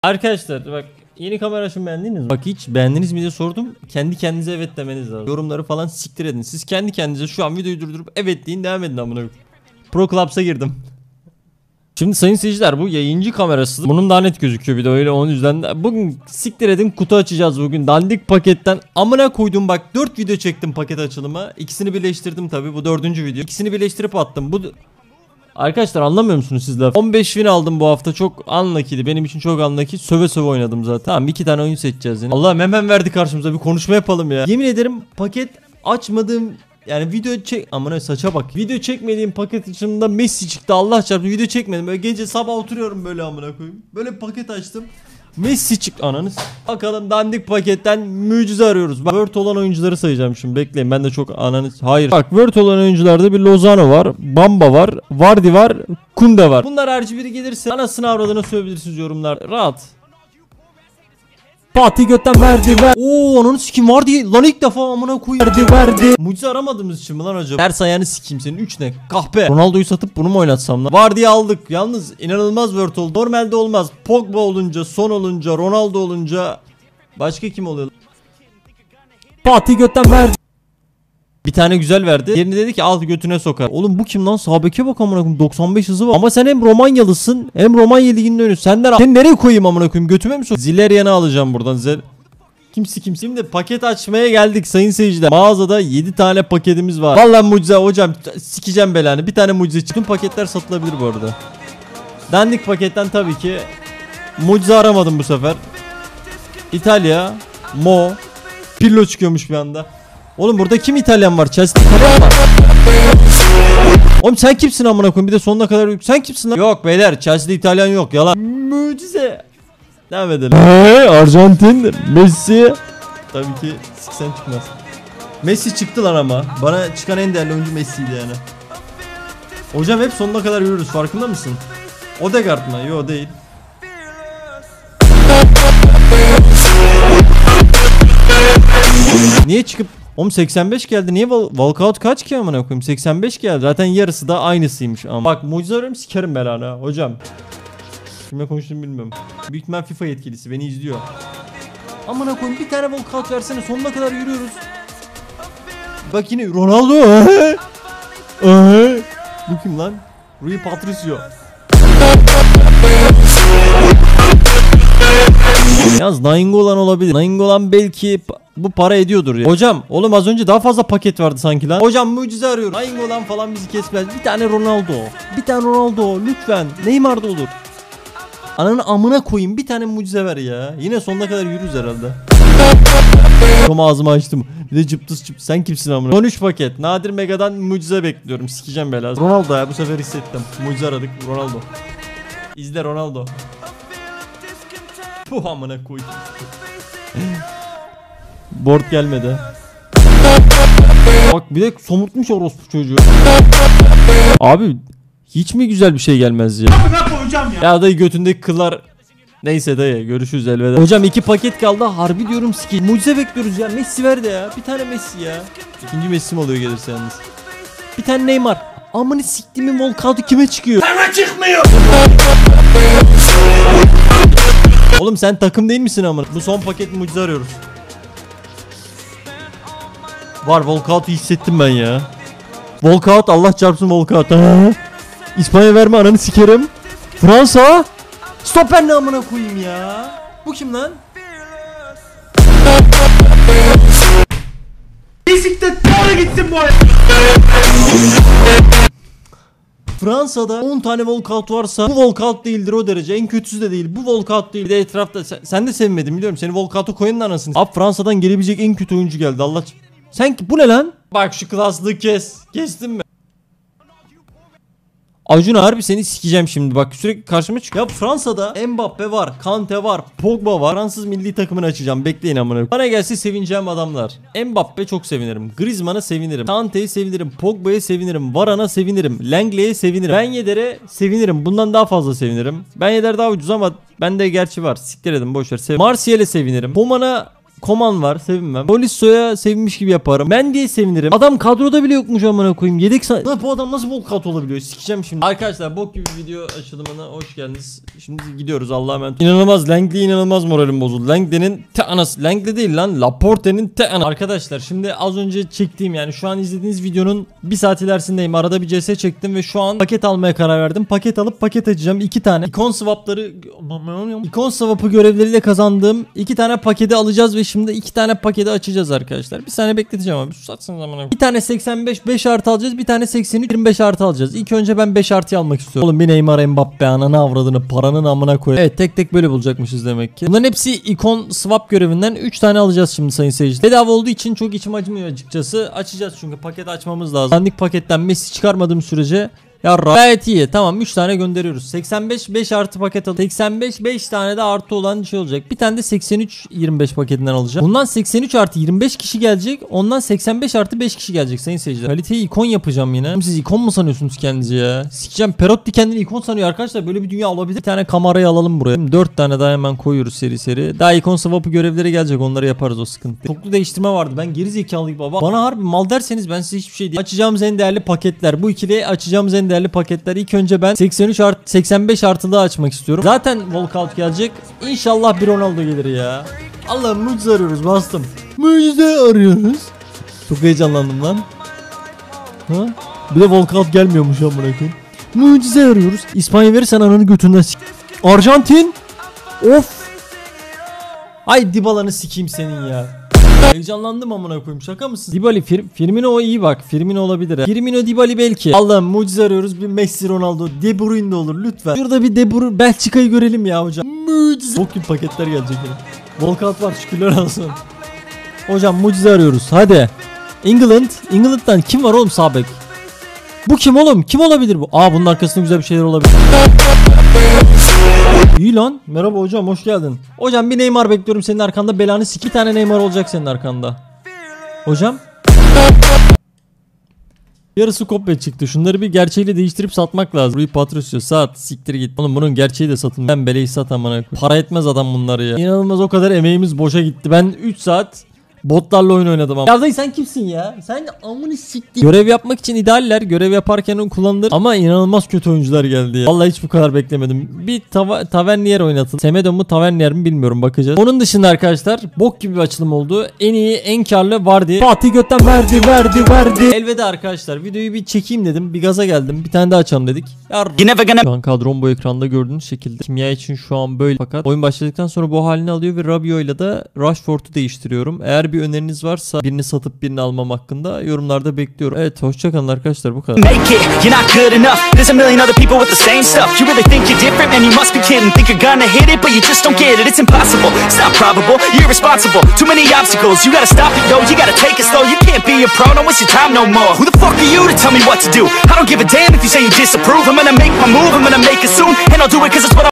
Arkadaşlar bak, yeni kamera açın, beğendiniz mi? Bak, hiç beğendiniz mi diye sordum. Kendi kendinize evet demeniz lazım. Yorumları falan siktir edin. Siz kendi kendinize şu an videoyu durdurup evet deyin, devam edin amına. Pro Clubs'a girdim. Şimdi sayın seyirciler, bu yayıncı kamerası. Bunun daha net gözüküyor bir de, öyle onun yüzden. Bugün siktir edin, kutu açacağız bugün. Dandik paketten amına koydum bak, 4 video çektim paket açılımı. İkisini birleştirdim tabi, bu 4. video. İkisini birleştirip attım. Bu arkadaşlar, anlamıyor musunuz sizler? 15 win aldım bu hafta, çok unlucky'di. Benim için çok unlucky. Söve söve oynadım zaten. Tamam, 2 tane oyun seçeceğiz yine. Allah'ım, hemen verdi karşımıza, bir konuşma yapalım ya. Yemin ederim paket açmadığım, yani video çek, amına saça bak. Video çekmediğim paket içinde Messi çıktı, Allah çarptı, video çekmedim. Böyle gece sabah oturuyorum böyle amına koyayım. Böyle bir paket açtım. Messi çıktı, ananız. Bakalım, dandik paketten mucize arıyoruz. Bak, Word olan oyuncuları sayacağım şimdi, bekleyin. Ben de çok ananız. Hayır. Bak, Word olan oyuncularda bir Lozano var, Bamba var, Vardy var, Kunde var. Bunlar harici biri gelirse anasını avradına söyleyebilirsiniz yorumlar. Rahat. Fatih götten verdi ver. Oo, onun sikim var diye lan, ilk defa amına koyayım. Verdi. Mucize aramadığımız için mi lan acaba? Ders ayağını sikeyim senin, 3 ne? Kahpe. Ronaldo'yu satıp bunu mu oynatsam lan? Var diye aldık. Yalnız inanılmaz word oldu. Normalde olmaz. Pogba olunca, Son olunca, Ronaldo olunca başka kim oluyor? Fatih götten verdi. Bir tane güzel verdi. Yerini dedi ki al götüne sokar. Oğlum bu kim lan? Sağ beke bak amına koyayım. 95 hızı var. Ama sen hem Romanyalısın hem Romanya liginde oynuyorsun. Seni nereye koyayım amına koyayım? Götüme mi sok? Zilerian'ı alacağım buradan. Kimse. Şimdi paket açmaya geldik sayın seyirciler. Mağazada 7 tane paketimiz var. Vallahi mucize hocam, sikeceğim belanı. Bir tane mucize çıktı. Tüm paketler satılabilir bu arada. Dandik paketten tabii ki mucize aramadım bu sefer. İtalya, Mo, Pirlo çıkıyormuş bir anda. Oğlum burada kim İtalyan var? Chelsea İtalyan var. Oğlum sen kimsin amına koyayım? Bir de sonuna kadar sen kimsin lan? Yok beyler, Chelsea'de İtalyan yok, yalan. Mucize. Devam edelim. Arjantin, Messi. Tabii ki siksen çıkmaz. Messi çıktı lan ama. Bana çıkan en değerli oyuncu Messi'ydi yani. Hocam hep sonuna kadar yürürüz, farkında mısın? Odegaard mı? Yok değil. Niye çıkıp 85 geldi. Niye walkout kaç ki amına koyayım? 85 geldi. Zaten yarısı da aynısıymış ama. Bak mucize arıyorum, sikerim belanı hocam. Kimle konuştuğumu bilmiyorum. Büyük ihtimal FIFA yetkilisi beni izliyor. Amına koyayım, bir tane walkout versene, sonuna kadar yürüyoruz. Bak yine Ronaldo. Bu kim lan? Rui Patricio. Yalnız Nainggolan olabilir. Nainggolan belki bu para ediyordur ya. Hocam oğlum, az önce daha fazla paket vardı sanki lan. Hocam mucize arıyorum. Nainggolan falan bizi kesmez. Bir tane Ronaldo. Bir tane Ronaldo lütfen. Neymar da olur. Ananı amına koyayım, bir tane mucize ver ya. Yine sonuna kadar yürürüz herhalde. Tam ağzımı açtım. Bir de cıptıs cıptıs. Sen kimsin amına? 13 paket. Nadir Mega'dan mucize bekliyorum. Sikeceğim belası. Ronaldo ya, bu sefer hissettim. Mucize aradık. Ronaldo. İzle Ronaldo. Puh amına koyayım. Board gelmedi. Bak bir de somurtmuş orospu çocuğu. Abi hiç mi güzel bir şey gelmez ya? Ya dayı, götündeki kıllar. Neyse dayı, görüşürüz elveda. Hocam 2 paket kaldı, harbi diyorum siki. Mucize bekliyoruz ya, Messi ver de ya. Bir tane Messi ya. İkinci Messi mi oluyor gelirse yalnız. Bir tane Neymar. Amını siktimin walkout'u kime çıkıyor? Sana çıkmıyor. Oğlum sen takım değil misin amına? Bu son paket mucize arıyoruz. Var, walkout'u hissettim ben ya. Walkout, Allah çarpsın walkout. İspanya verme, ananı sikerim. Fransa. Stoper ne amına koyayım ya? Bu kim lan? Bisiklet doğru gitsin bu ay. Fransa'da 10 tane walkout varsa bu walkout değildir, o derece. En kötüsü de değil. Bu walkout değil. Bir de etrafta sen de sevmedin biliyorum. Seni walkout'a koyanın anasını. Abi Fransa'dan gelebilecek en kötü oyuncu geldi. Allah. Sen bu ne lan? Bak şu klaslığı kes. Kestin mi? Acun harbi seni sikeceğim şimdi, bak sürekli karşıma çıkıyor. Ya Fransa'da Mbappe var, Kante var, Pogba var. Fransız milli takımını açacağım, bekleyin amına. Bana gelse sevineceğim adamlar. Mbappe çok sevinirim, Griezmann'a sevinirim, Kante'ye sevinirim, Pogba'ya sevinirim, Varane'a sevinirim, Langley'e sevinirim, Ben Yedder'e sevinirim. Bundan daha fazla sevinirim. Ben Yedder daha ucuz ama bende gerçi var. Siktir edin, boşver. Martial'e sevinirim. Coman'a Koman var, sevinmem. Polisso'ya sevinmiş gibi yaparım. Ben diye sevinirim. Adam kadroda bile yokmuş amına koyayım. Yedek bu adam nasıl bol kat olabiliyor? Sikeceğim şimdi. Arkadaşlar bok gibi video açılımına hoş geldiniz. Şimdi gidiyoruz Allah'a emanet. İnanılmaz Langley, inanılmaz moralim bozuldu. Langley'nin te anası. Langley değil lan. Laporte'nin te anası. Arkadaşlar şimdi az önce çektiğim, yani şu an izlediğiniz videonun bir saat ilerisindeyim. Arada bir CS çektim ve şu an paket almaya karar verdim. Paket alıp paket açacağım. 2 tane ikon swapları, ikon swap'ı görevleriyle kazandığım 2 tane paketi alacağız ve şimdi 2 tane paketi açacağız arkadaşlar. Bir saniye bekleteceğim abi. Susatsın zamanı. Bir tane 85 5 artı alacağız. Bir tane 83 25 artı alacağız. İlk önce ben 5 artı almak istiyorum. Oğlum bir Neymar, Mbappe, ananı avradını, paranın amına koy. Evet, tek tek böyle bulacakmışız demek ki. Bunların hepsi ikon swap görevinden 3 tane alacağız şimdi sayın seyirciler. Bedava olduğu için çok içim acımıyor açıkçası. Açacağız çünkü paket açmamız lazım. Dandik paketten Messi çıkarmadığım sürece ya gayet iyi. Tamam, 3 tane gönderiyoruz. 85 5 artı paket al. 85 5 tane de artı olan şey olacak. Bir tane de 83 25 paketinden alacağım. Bundan 83 artı 25 kişi gelecek. Ondan 85 artı 5 kişi gelecek sayın seyirciler. Kaliteyi ikon yapacağım yine. Siz ikon mu sanıyorsunuz kendinizi ya? Sikeceğim. Perotti kendini ikon sanıyor arkadaşlar. Böyle bir dünya olabilir. Bir tane kamerayı alalım buraya. 4 tane daha hemen koyuyoruz seri seri. Daha ikon swap'ı görevleri gelecek. Onları yaparız, o sıkıntı. Çoklu değiştirme vardı. Ben geri zekalıyım baba. Bana harbi mal derseniz ben size hiçbir şey değil. Açacağımız en değerli paketler. Bu ikili açacağımız en değerli paketler. İlk önce ben 83 artı 85 artılı açmak istiyorum. Zaten walkout gelecek. İnşallah bir Ronaldo gelir ya. Allah'ım mucize arıyoruz, bastım. Mucize arıyoruz. Çok heyecanlandım lan. Ha? Bir de walkout gelmiyormuş amına koyayım. Mucize arıyoruz. İspanya verirsen ananı götünden sik. Arjantin. Of. Ay Dybala'nı sikeyim senin ya. Heyecanlandım amına koyayım, şaka mısın? Dybala, Firmino iyi bak. Firmino olabilir ha. Firmino, Dybala belki. Allah'ım mucize arıyoruz. Bir Messi, Ronaldo, De Bruyne de olur lütfen. Şurada bir De Bruyne, Belçika'yı görelim ya hocam. Mucize. Bok gibi paketler gelecek yine. Walkout var, şükürler olsun. Hocam mucize arıyoruz. Hadi. England'dan kim var oğlum sağ bek? Bu kim oğlum? Kim olabilir bu? Aa, bunun arkasında güzel bir şeyler olabilir. İyi lan. Merhaba hocam, hoş geldin. Hocam bir Neymar bekliyorum senin arkanda, belanı sik. Bir tane Neymar olacak senin arkanda. Hocam. Yarısı kopya çıktı. Şunları bir gerçeğiyle değiştirip satmak lazım. Rui Patricio sat, siktir git. Oğlum bunun gerçeği de satın. Ben beleyi sat amına. Para etmez adam bunları ya. İnanılmaz, o kadar emeğimiz boşa gitti. Ben 3 saat botlarla oyun oynadım ama. Ya dayı sen kimsin ya? Sen amını siktir. Görev yapmak için idealler. Görev yaparken onu kullanılır. Ama inanılmaz kötü oyuncular geldi ya. Vallahi hiç bu kadar beklemedim. Bir Tavernier oynatın. Semedo mu Tavernier mi bilmiyorum, bakacağız. Onun dışında arkadaşlar bok gibi bir açılım oldu. En iyi, en karlı Vardy. Fatih götten verdi. Elveda arkadaşlar. Videoyu bir çekeyim dedim. Bir gaza geldim. Bir tane daha açalım dedik. Şu an kadron bu ekranda gördüğünüz şekilde. Kimya için şu an böyle. Fakat oyun başladıktan sonra bu halini alıyor ve Rabiot ile de Rashford'u değiştiriyorum. Eğer bir öneriniz varsa birini satıp birini almam hakkında yorumlarda bekliyorum. Evet, hoşçakalın arkadaşlar, bu kadar.